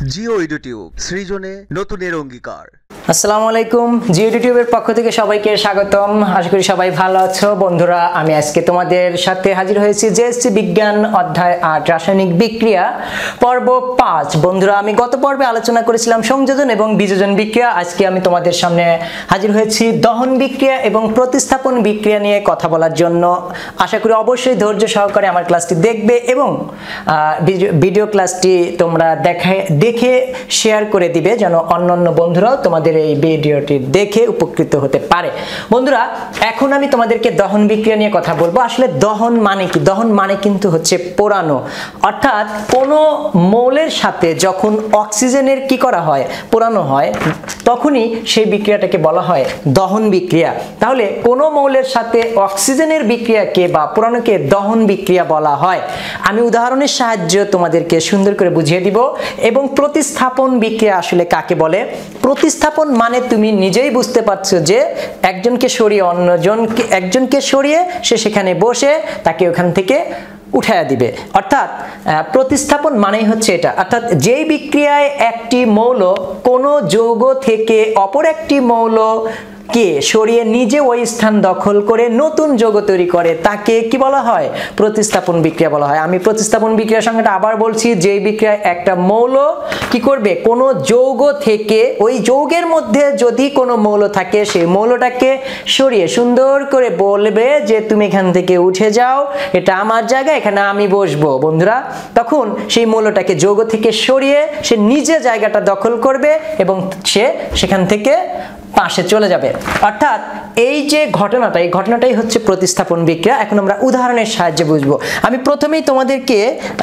Jio YouTube সৃজনে নতুনের অঙ্গীকার। আসসালামু আলাইকুম, জিও ইউটিউবের পক্ষ থেকে সবাইকে স্বাগতম। আশা করি সবাই ভালো আছো। বন্ধুরা, আমি আজকে তোমাদের সাথে হাজির হয়েছি জেএসসি বিজ্ঞান অধ্যায় ৮ রাসায়নিক বিক্রিয়া পর্ব ৫। বন্ধুরা, আমি গত পর্বে আলোচনা করেছিলাম সংযোজন এবং বিযোজন বিক্রিয়া। আজকে আমি তোমাদের সামনে হাজির হয়েছি দহন বিক্রিয়া এবং প্রতিস্থাপন বিক্রিয়া নিয়ে কথা বলার জন্য। আশা করি অবশ্যই ধৈর্য সহকারে আমার ক্লাসটি দেখবে এবং ভিডিও ক্লাসটি তোমরা দেখে শেয়ার করে দিবে যেন অন্যান্য বন্ধুরাও তোমাদের এই ভিডিওটি দেখে উপকৃত হতে পারে। বন্ধুরা, এখন আমি তোমাদেরকে দহন বিক্রিয়া নিয়ে কথা বলবো। আসলে দহন মানে কি? দহন মানে কিন্তু হচ্ছে পোড়ানো, অর্থাৎ কোনো মৌলের সাথে যখন অক্সিজেনের কি করা হয়, পোড়ানো হয়, তখনই সেই বিক্রিয়াটাকে বলা হয় দহন বিক্রিয়া। তাহলে কোনো মৌলের সাথে অক্সিজেনের বিক্রিয়াকে বা পোড়ানোকে দহন বিক্রিয়া বলা হয়। আমি উদাহরণের সাহায্যে তোমাদেরকে সুন্দর করে বুঝিয়ে দিব। এবং প্রতিস্থাপন বিক্রিয়া আসলে কাকে বলে? প্রতিস্থাপন মানে তুমি নিজেই বুঝতে পারছো যে একজনকে সরিয়ে একজনকে সরিয়ে সে সেখানে বসে তাকে ওখান থেকে উঠায়া দিবে। অর্থাৎ প্রতিস্থাপন মানেই হচ্ছে এটা। অর্থাৎ যেই বিক্রিয়ায় একটি মৌল কোনো যৌগ থেকে অপর একটি মৌলকে সরিয়ে নিজে ওই স্থান দখল করে নতুন যৌগ তৈরি করে, তাকে কি বলা হয়? প্রতিস্থাপন বিক্রিয়া বলা হয়। আমি প্রতিস্থাপন বিক্রিয়ার সংজ্ঞাটা আবার বলছি। যেই বিক্রিয়ায় একটা মৌল কি করবে, কোনো যৌগ থেকে ওই যৌগের মধ্যে যদি কোনো মৌল থাকে, সেই মৌলটাকে সরিয়ে সুন্দর করে বলবে যে তুমি এখান থেকে উঠে যাও, এটা আমার জায়গা, এখানে আমি বসবো। বন্ধুরা, তখন সেই মৌলটাকে যৌগ থেকে সরিয়ে সে নিজে জায়গাটা দখল করবে এবং সে সেখান থেকে পাশে চলে যাবে। অর্থাৎ এই যে ঘটনাটা, এই ঘটনাটাই হচ্ছে প্রতিস্থাপন বিক্রিয়া। এখন আমরা উদাহরণের সাহায্যে বুঝবো। আমি প্রথমেই তোমাদেরকে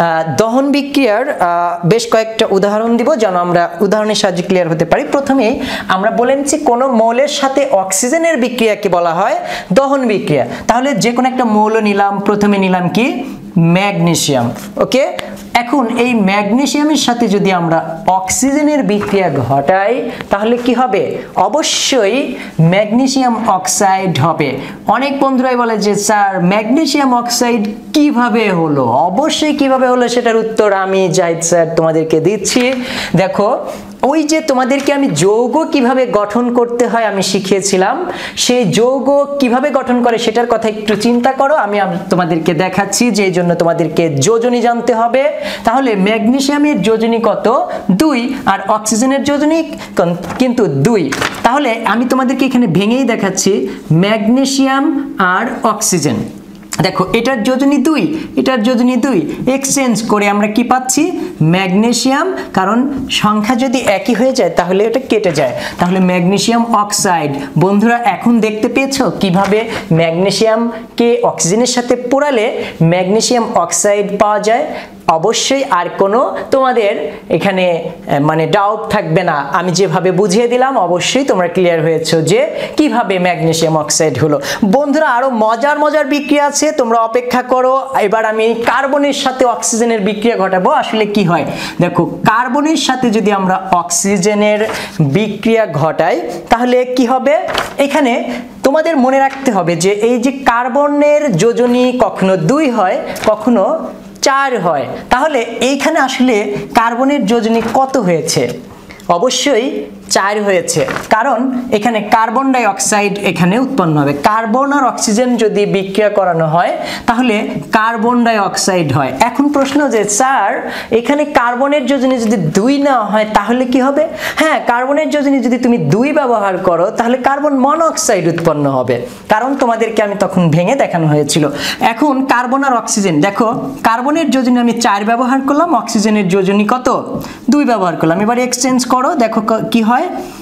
দহন বিক্রিয়ার বেশ কয়েকটা উদাহরণ দিব যেন আমরা উদাহরণের সাহায্যে ক্লিয়ার হতে পারি। প্রথমেই আমরা বলে নিচ্ছি কোনো মৌলের সাথে অক্সিজেনের বিক্রিয়াকে বলা হয় দহন বিক্রিয়া। তাহলে যে কোনো একটা মৌল নিলাম, প্রথমে নিলাম কি? ম্যাগনেসিয়াম। ওকে, এখন এই ম্যাগনেসিয়ামের সাথে যদি আমরা অক্সিজেনের বিক্রিয়া ঘটাই তাহলে কি হবে? অবশ্যই ম্যাগনেসিয়াম অক্সাইড হবে। অনেক বন্ধুরাই বলে যে স্যার ম্যাগনেসিয়াম অক্সাইড কিভাবে হলো? অবশ্যই কিভাবে হলো সেটার উত্তর আমি জাহিদ স্যার তোমাদেরকে দিচ্ছি। দেখো, ওই যে তোমাদেরকে আমি যৌগ কিভাবে গঠন করতে হয় আমি শিখিয়েছিলাম, সেই যৌগ কিভাবে গঠন করে সেটার কথা একটু চিন্তা করো। আমি তোমাদেরকে দেখাচ্ছি যে এই জন্য তোমাদেরকে যোজনী জানতে হবে। তাহলে ম্যাগনেসিয়ামের যোজনী কত? 2, আর অক্সিজেনের যোজনী কিন্তু 2। তাহলে আমি তোমাদেরকে এখানে ভেঙেই দেখাচ্ছি ম্যাগনেসিয়াম আর অক্সিজেন। দেখো, এটার যোজনী 2, এটার যোজনী 2, এক্সচেঞ্জ করে আমরা কি পাচ্ছি? ম্যাগনেসিয়াম। কারণ সংখ্যা যদি একই হয়ে যায় তাহলে এটা কেটে যায়, তাহলে ম্যাগনেসিয়াম অক্সাইড। বন্ধুরা, এখন দেখতে পেয়েছো কিভাবে ম্যাগনেসিয়ামকে অক্সিজেনের সাথে পোড়ালে ম্যাগনেসিয়াম অক্সাইড পাওয়া যায়? অবশ্যই আর কোনো তোমাদের এখানে মানে ডাউট থাকবে না। আমি যেভাবে বুঝিয়ে দিলাম অবশ্যই তোমরা ক্লিয়ার হয়েছো যে কিভাবে ম্যাগনেসিয়াম অক্সাইড হলো। বন্ধুরা, আরো মজার মজার বিক্রিয়া আছে, তোমরা অপেক্ষা করো। এবার আমি কার্বনের সাথে অক্সিজেনের বিক্রিয়া ঘটাবো। আসলে কি হয় দেখো, কার্বনের সাথে যদি আমরা অক্সিজেনের বিক্রিয়া ঘটাই তাহলে কি হবে? এখানে তোমাদের মনে রাখতে হবে যে এই যে কার্বনের যোজনী কখনো 2 হয়, কখনো 4 হয়। তাহলে এইখানে আসলে কার্বনের যোজনী কত হয়েছে? অবশ্যই 4 হয়েছে, কারণ এখানে কার্বন ডাই অক্সাইড এখানে উৎপন্ন হবে। কার্বন আর অক্সিজেন যদি বিক্রিয়া করানো হয় তাহলে কার্বন ডাই অক্সাইড হয়। এখন প্রশ্ন যে স্যার এখানে কার্বনের যোজনী যদি 2 না হয় তাহলে কি হবে? হ্যাঁ, কার্বনের যোজনী যদি তুমি 2 ব্যবহার করো তাহলে কার্বন মনোক্সাইড উৎপন্ন হবে, কারণ তোমাদেরকে আমি তখন ভেঙে দেখানো হয়েছিল। এখন কার্বন আর অক্সিজেন, দেখো কার্বনের যোজনী আমি 4 ব্যবহার করলাম, অক্সিজেনের যোজনী কত? 2 ব্যবহার করলাম। এবার এক্সচেঞ্জ করো, দেখো কি হয়?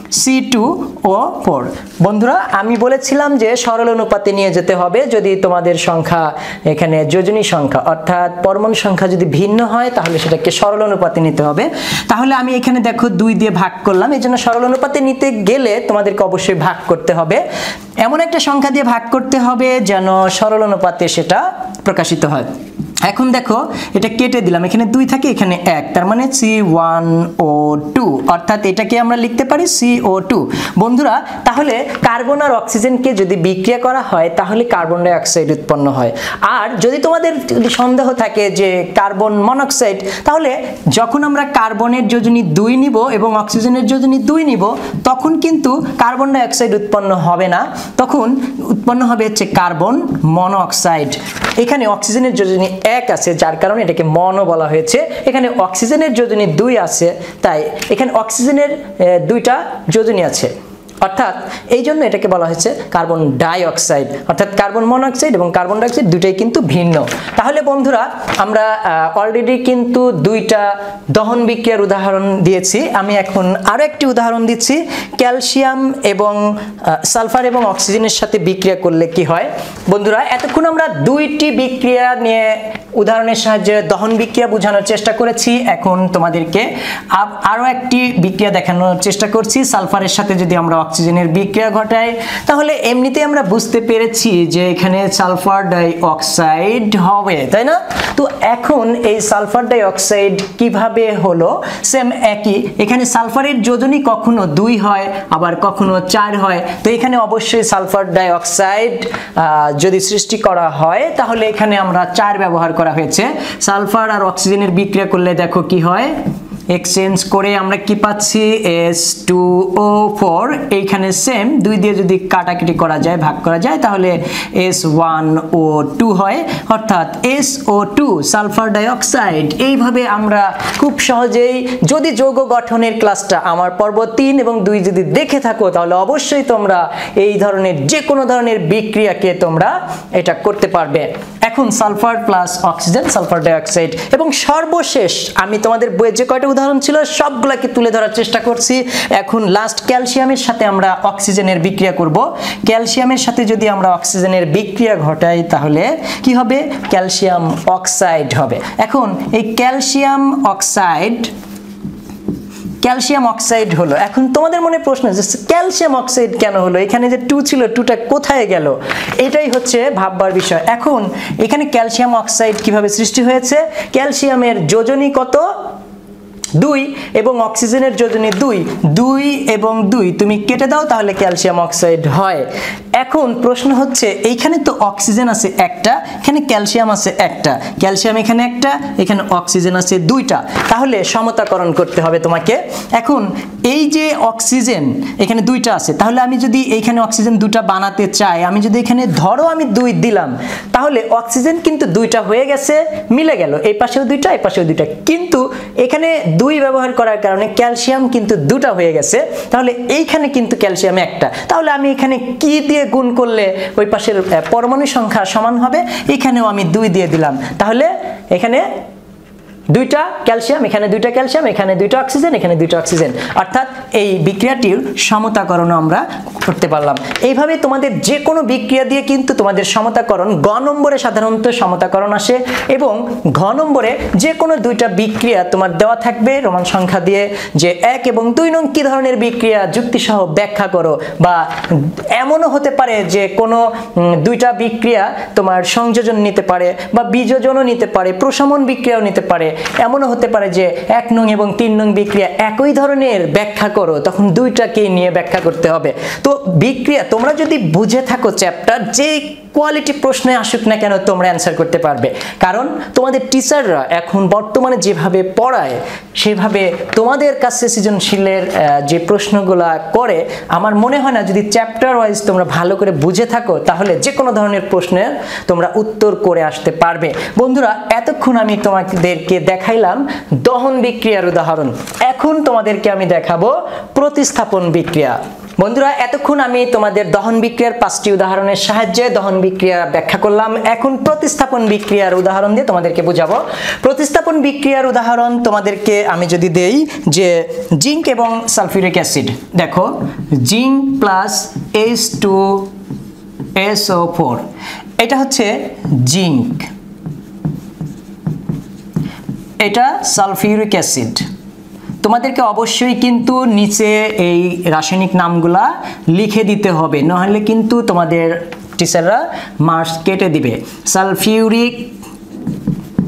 C2O4। বন্ধুরা, আমি বলেছিলাম যে সরল অনুপাতে নিয়ে যেতে হবে। যদি তোমাদের সংখ্যা এখানে যোজনী সংখ্যা অর্থাৎ পরমাণু সংখ্যা যদি ভিন্ন হয় তাহলে সেটাকে সরল অনুপাতে নিতে হবে। তাহলে আমি এখানে দেখো 2 দিয়ে ভাগ করলাম। এই জন্য সরল অনুপাতে নিতে গেলে তোমাদেরকে অবশ্যই ভাগ করতে হবে, এমন একটা সংখ্যা দিয়ে ভাগ করতে হবে যেন সরল অনুপাতে সেটা প্রকাশিত হয়। এখন দেখো এটা কেটে দিলাম, এখানে 2 থাকে এখানে 1, তার মানে C1O2, অর্থাৎ এটাকে আমরা লিখতে পারি CO2। বন্ধুরা তাহলে কার্বন আর অক্সিজেনকে যদি বিক্রিয়া করা হয় তাহলে কার্বন ডাই অক্সাইড উৎপন্ন হয়। আর যদি তোমাদের সন্দেহ থাকে যে কার্বন মনোক্সাইড, তাহলে যখন আমরা কার্বনের যোজনী 2 নিব এবং অক্সিজেনের যোজনী 2 নিব তখন কিন্তু কার্বন ডাই অক্সাইড উৎপন্ন হবে না, তখন উৎপন্ন হবে হচ্ছে কার্বন মনোক্সাইড। এখানে অক্সিজেনের যোজনী 1 আছে যার কারণে এটাকে মনো বলা হয়েছে, এখানে অক্সিজেনের যোজনী 2 আছে তাই এখানে অক্সিজেনের 2টা যোজনী আছে, অর্থাৎ এই জন্য এটাকে বলা হয়েছে কার্বন ডাই অক্সাইড। অর্থাৎ কার্বন মনোক্সাইড এবং কার্বন ডাই অক্সাইড দুটোই কিন্তু ভিন্ন। তাহলে বন্ধুরা আমরা অলরেডি কিন্তু 2টা দহন বিক্রিয়ার উদাহরণ দিয়েছি, আমি এখন আরো একটি উদাহরণ দিচ্ছি। ক্যালসিয়াম এবং সালফার এবং অক্সিজেনের সাথে বিক্রিয়া করলে কি হয়। বন্ধুরা এতক্ষণ আমরা 2টি বিক্রিয়া নিয়ে উদাহরণের সাহায্যে দহন বিক্রিয়া বোঝানোর চেষ্টা করেছি, এখন তোমাদেরকে আরো একটি বিক্রিয়া দেখানোর চেষ্টা করছি। সালফারের সাথে যদি আমরা অক্সিজেনের বিক্রিয়া ঘটাই তাহলে এমনিতেই আমরা বুঝতে পেরেছি যে এখানে সালফার ডাই অক্সাইড হবে, তাই না? তো এখন এই সালফার ডাই অক্সাইড কিভাবে হলো, সেম একই, এখানে সালফারের যোজনী কখনো 2 হয় আবার কখনো 4 হয়, তো এখানে অবশ্যই সালফার ডাই অক্সাইড যদি সৃষ্টি করা হয় তাহলে এখানে আমরা 4 ব্যবহার করা হয়েছে। সালফার আর অক্সিজেনের বিক্রিয়া করলে দেখো কি হয়, এক্সচেঞ্জ করে আমরা কি পাচ্ছি S2O4, এইখানে সেম 2 দিয়ে যদি কাটাকাটি করা যায় ভাগ করা যায় তাহলে S1O2 হয়, অর্থাৎ SO2 সালফার ডাই অক্সাইড। এইভাবে আমরা খুব সহজেই, যদি যৌগ গঠনের ক্লাসটা আমার পর্ব 3 এবং 2 যদি দেখে থাকো তাহলে অবশ্যই তোমরা এই ধরনের যে কোনো ধরনের বিক্রিয়াকে তোমরা এটা করতে পারবে। এখন সালফার প্লাস অক্সিজেন, সালফার ডাই অক্সাইড, এবং সর্বশেষ আমি তোমাদের বইয়ে যে কয়টা উদাহরণ ছিল সবগুলাকে তুলে ধরার চেষ্টা করছি। এখন লাস্ট ক্যালসিয়ামের সাথে আমরা অক্সিজেনের বিক্রিয়া করব। ক্যালসিয়ামের সাথে যদি আমরা অক্সিজেনের বিক্রিয়া ঘটাই তাহলে কি হবে, ক্যালসিয়াম অক্সাইড হবে। এখন এই ক্যালসিয়াম অক্সাইড হলো, এখন তোমাদের মনে প্রশ্ন যে ক্যালসিয়াম অক্সাইড কেন হলো, এখানে যে 2 ছিল 2টা কোথায় গেল, এটাই হচ্ছে ভাববার বিষয়। এখন এখানে ক্যালসিয়াম অক্সাইড কিভাবে সৃষ্টি হয়েছে, ক্যালসিয়ামের যোজনী কত, 2 এবং অক্সিজেনের যোজনী 2 এবং 2 তুমি কেটে দাও তাহলে ক্যালসিয়াম অক্সাইড হয়। এখন প্রশ্ন হচ্ছে এইখানে তো অক্সিজেন আছে একটা, এখানে ক্যালসিয়াম আছে একটা, ক্যালসিয়াম এখানে একটা, এখানে অক্সিজেন আছে 2টা, তাহলে সমতাকরণ করতে হবে তোমাকে। এখন এই যে অক্সিজেন এখানে 2টা আছে, তাহলে আমি যদি এইখানে অক্সিজেন 2টা বানাতে চাই, আমি যদি এখানে ধরো আমি 2 দিলাম তাহলে অক্সিজেন কিন্তু 2টা হয়ে গেছে, মিলে গেল, এই পাশেও 2টা এই পাশেও 2টা, কিন্তু এখানে 2 ব্যবহার করার কারণে ক্যালসিয়াম কিন্তু 2টা হয়ে গেছে, তাহলে এইখানে কিন্তু ক্যালসিয়াম একটা, তাহলে আমি এখানে কি দিয়ে গুণ করলে ওই পাশের পরমাণু সংখ্যা সমান হবে, এখানেও আমি 2 দিয়ে দিলাম, তাহলে এখানে 2টা ক্যালসিয়াম, এখানে 2টা ক্যালসিয়াম, এখানে 2টা অক্সিজেন, এখানে 2টা অক্সিজেন, অর্থাৎ এই বিক্রিয়াটির সমতাকরণ আমরা করতে পারলাম। এইভাবে তোমাদের যে কোনো বিক্রিয়া দিয়ে কিন্তু তোমাদের সমতাকরণ, গ নম্বরে সাধারণত সমতাকরণ আসে, এবং ঘ নম্বরে যে কোনো 2টা বিক্রিয়া তোমার দেওয়া থাকবে রোমান সংখ্যা দিয়ে, যে 1 এবং 2 নং কি ধরনের বিক্রিয়া যুক্তিসহ ব্যাখ্যা করো, বা এমনও হতে পারে যে কোনো 2টা বিক্রিয়া তোমার সংযোজন নিতে পারে বা বিযোজনও নিতে পারে, প্রশমন বিক্রিয়াও নিতে পারে, এমনও হতে পারে যে 1 নং এবং 3 নং বিক্রিয়া একই ধরনের ব্যাখ্যা করো, তখন 2টাকে নিয়ে ব্যাখ্যা করতে হবে। তো বিক্রিয়া তোমরা যদি বুঝে থাকো চ্যাপ্টার, যে কোয়ালিটি প্রশ্নে আসুক না কেন তোমরা অ্যান্সার করতে পারবে, কারণ তোমাদের টিচাররা এখন বর্তমানে যেভাবে পড়ায় সেভাবে তোমাদের কাছে সৃজনশীলের যে প্রশ্নগুলো করে, আমার মনে হয় না যদি চ্যাপ্টার ওয়াইজ তোমরা ভালো করে বুঝে থাকো তাহলে যে কোনো ধরনের প্রশ্নের তোমরা উত্তর করে আসতে পারবে। বন্ধুরা এতক্ষণ আমি তোমাদেরকে দেখাইলাম দহন বিক্রিয়ার উদাহরণ, এখন তোমাদেরকে আমি দেখাবো প্রতিস্থাপন বিক্রিয়া। বন্ধুরা এতক্ষণ আমি তোমাদের দহন বিক্রিয়ার 5টি উদাহরণের সাহায্যে দহন বিক্রিয়া ব্যাখ্যা করলাম, এখন প্রতিস্থাপন বিক্রিয়ার উদাহরণ দিয়ে তোমাদেরকে বোঝাবো। প্রতিস্থাপন বিক্রিয়ার উদাহরণ তোমাদেরকে আমি যদি দেই যে জিঙ্ক এবং সালফিউরিক অ্যাসিড, দেখো জিঙ্ক প্লাস H2SO4, এটা হচ্ছে জিঙ্ক, এটা সালফিউরিক অ্যাসিড। তোমাদেরকে অবশ্যই কিন্তু নিচে এই রাসায়নিক নামগুলা লিখে দিতে হবে, নাহলে কিন্তু তোমাদের টিচাররা মার্কস কেটে দিবে। Sulphuric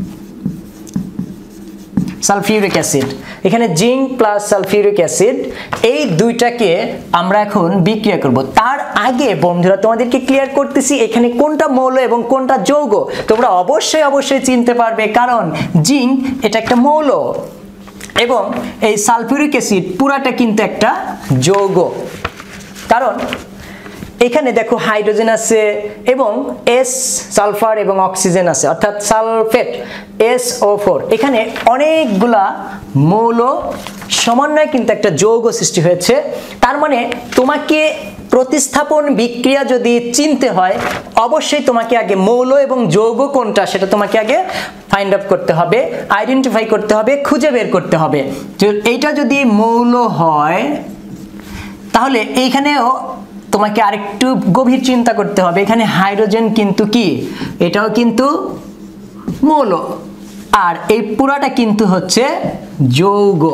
sulphuric acid. এখানে জিঙ্ক প্লাস সালফিউরিক অ্যাসিড এই দুইটাকে আমরা এখন বিক্রিয়া করব। তার আগে বন্ধুরা তোমাদেরকে ক্লিয়ার করতেছি এখানে কোনটা মৌল এবং কোনটা যৌগ তোমরা অবশ্যই চিনতে পারবে, কারণ জিঙ্ক এটা একটা মৌল এবং এই সালফিউরিক অ্যাসিড পুরাটা কিন্তু একটা যৌগ। কারণ এখানে দেখো হাইড্রোজেন আছে এবং এস সালফার এবং অক্সিজেন আছে, অর্থাৎ সালফেট SO4। এখানে অনেকগুলা মৌল সমন্বয়ে কিন্তু একটা যৌগ সৃষ্টি হয়েছে। তার মানে তোমাকে প্রতিস্থাপন বিক্রিয়া যদি চিনতে হয় অবশ্যই তোমাকে আগে মৌল এবং যৌগ কোনটা সেটা তোমাকে আগে ফাইন্ড আউট করতে হবে, আইডেন্টিফাই করতে হবে, খুঁজে বের করতে হবে। এইটা যদি মৌল হয় তাহলে এইখানেও তোমাকে আরেকটু গভীর চিন্তা করতে হবে। এখানে হাইড্রোজেন কিন্তু কি, এটাও কিন্তু মৌল, আর এই পুরাটা কিন্তু হচ্ছে যৌগ।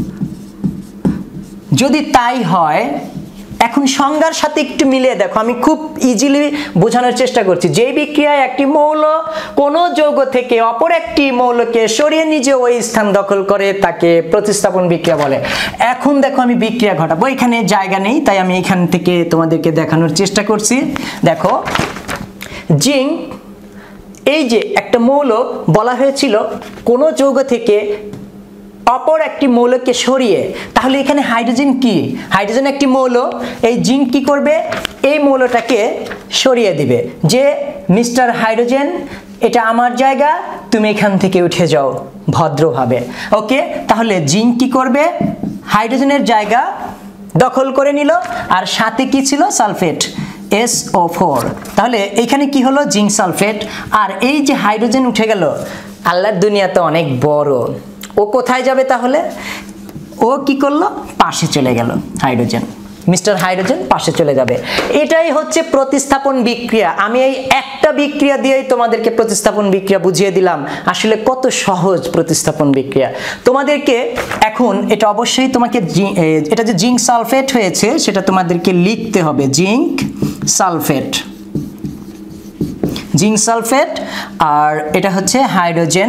যদি তাই হয় এখন সংজ্ঞার সাথে একটু মিলিয়ে দেখো, আমি খুব ইজিলি বোঝানোর চেষ্টা করছি। যে বিক্রিয়ায় একটি মৌল কোনো যৌগ থেকে অপর একটি মৌলকে সরিয়ে নিজে ওই স্থান দখল করে তাকে প্রতিস্থাপন বিক্রিয়া বলে। এখন দেখো আমি বিক্রিয়া ঘটাবো, এখানে জায়গা নেই তাই আমি এখান থেকে তোমাদেরকে দেখানোর চেষ্টা করছি। দেখো জিঙ্ক এই যে একটা মৌল বলা হয়েছিল কোনো যৌগ থেকে অপর একটি মৌলকে সরিয়ে, তাহলে এখানে হাইড্রোজেন কি, হাইড্রোজেন একটি মৌল, এই জিঙ্ক কি করবে এই মৌলটাকে সরিয়ে দিবে যে মিস্টার হাইড্রোজেন এটা আমার জায়গা, তুমি এখান থেকে উঠে যাও ভদ্রভাবে। ওকে, তাহলে জিঙ্ক কি করবে হাইড্রোজেনের জায়গা দখল করে নিল, আর সাথে কি ছিল সালফেট SO4। তাহলে এখানে কি হলো জিঙ্ক সালফেট, আর এই যে হাইড্রোজেন উঠে গেল, আল্লাহর দুনিয়া তো অনেক বড়, ও কোথায় যাবে তাহলে, ও কি করলো পাশে চলে গেল, হাইড্রোজেন মিস্টার হাইড্রোজেন পাশে চলে যাবে। এটাই হচ্ছে প্রতিস্থাপন বিক্রিয়া। আমি এই একটা বিক্রিয়া দিয়েই তোমাদেরকে প্রতিস্থাপন বিক্রিয়া বুঝিয়ে দিলাম আসলে কত সহজ প্রতিস্থাপন বিক্রিয়া। তোমাদেরকে এখন এটা অবশ্যই তোমাকে এটা যে জিঙ্ক সালফেট হয়েছে সেটা তোমাদেরকে লিখতে হবে, জিঙ্ক সালফেট, জিঙ্ক সালফেট, আর এটা হচ্ছে হাইড্রোজেন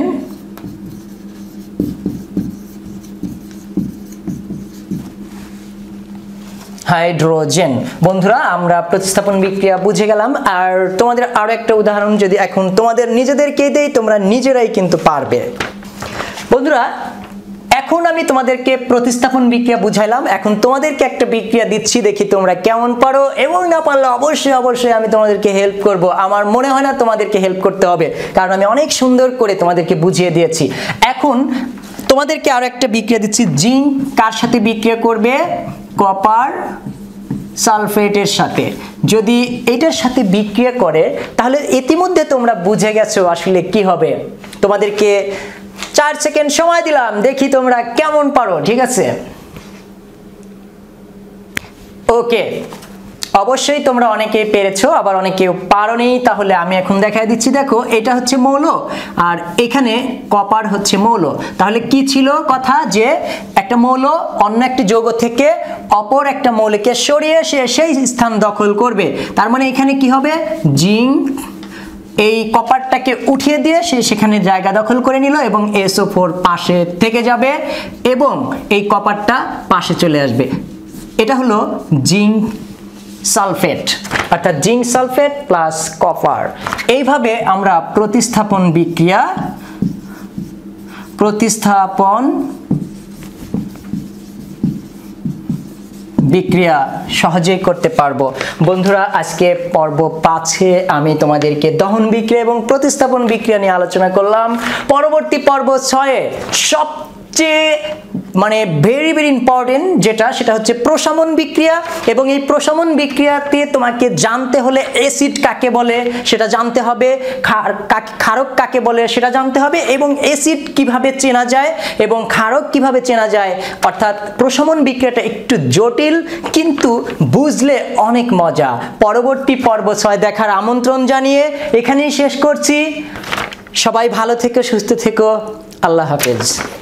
হাইড্রোজেন। বন্ধুরা আমরা প্রতিস্থাপন বিক্রিয়া বুঝে গেলাম, আর তোমাদের আরো একটা উদাহরণ যদি এখন তোমাদের নিজেদেরকে দেই তোমরা নিজেরাই কিন্তু পারবে। বন্ধুরা এখন আমি তোমাদেরকে প্রতিস্থাপন বিক্রিয়া বুঝাইলাম, এখন তোমাদেরকে একটা বিক্রিয়া দিচ্ছি, দেখি তোমরা কেমন পারো, এবং না পারলে অবশ্যই আমি তোমাদেরকে হেল্প করব। আমার মনে হয় না তোমাদেরকে হেল্প করতে হবে, কারণ আমি অনেক সুন্দর করে তোমাদেরকে বুঝিয়ে দিয়েছি। এখন তোমাদেরকে আরো একটা বিক্রিয়া দিচ্ছি, জিঙ্ক কার সাথে বিক্রিয়া করবে, কপার সালফেটের সাথে। যদি এটার সাথে বিক্রিয়া করে তাহলে ইতিমধ্যে তোমরা বুঝে গেছো আসলে কি হবে। তোমাদেরকে 4 সেকেন্ড সময় দিলাম, দেখি তোমরা কেমন পারো, ঠিক আছে? ওকে, অবশ্যই তোমরা অনেকেই পেরেছো, আবার অনেকেও পারোনি। তাহলে আমি এখন দেখাই দিচ্ছি, দেখো এটা হচ্ছে মৌল আর এখানে কপার হচ্ছে মৌল। তাহলে কি ছিল কথা, যে একটা মৌল অন্য একটি যৌগ থেকে অপর একটা মৌলকে সরিয়ে সে সেই স্থান দখল করবে। তার মানে এখানে কি হবে, জিঙ্ক এই কপারটাকে উঠিয়ে দিয়ে সে সেখানে জায়গা দখল করে নিল এবং SO4 পাশে থেকে যাবে এবং এই কপারটা পাশে চলে আসবে। এটা হলো জিঙ্ক সালফেট, অর্থাৎ জিঙ্ক সালফেট প্লাস কপার। এইভাবে আমরা প্রতিস্থাপন বিক্রিয়া সহজেই করতে পারবো। বন্ধুরা আজকে পর্ব 5-এ আমি তোমাদেরকে দহন বিক্রিয়া এবং প্রতিস্থাপন বিক্রিয়া নিয়ে আলোচনা করলাম। পরবর্তী পর্ব 6-এ সবচেয়ে ভেরি ইম্পর্টেন্ট সেটা হচ্ছে প্রশমন বিক্রিয়া, এবং এই প্রশমন বিক্রিয়াতে তোমাকে জানতে হলে অ্যাসিড কাকে বলে সেটা জানতে হবে, ক্ষারক কাকে বলে সেটা জানতে হবে, এবং অ্যাসিড কিভাবে চেনা যায় এবং ক্ষারক কিভাবে চেনা যায়। অর্থাৎ প্রশমন বিক্রিয়াটা একটু জটিল কিন্তু বুঝলে অনেক মজা। পরবর্তী পর্ব 6 দেখার আমন্ত্রণ জানিয়ে এখানেই শেষ করছি। সবাই ভালো থেকো, সুস্থ থেকো, আল্লাহ হাফেজ।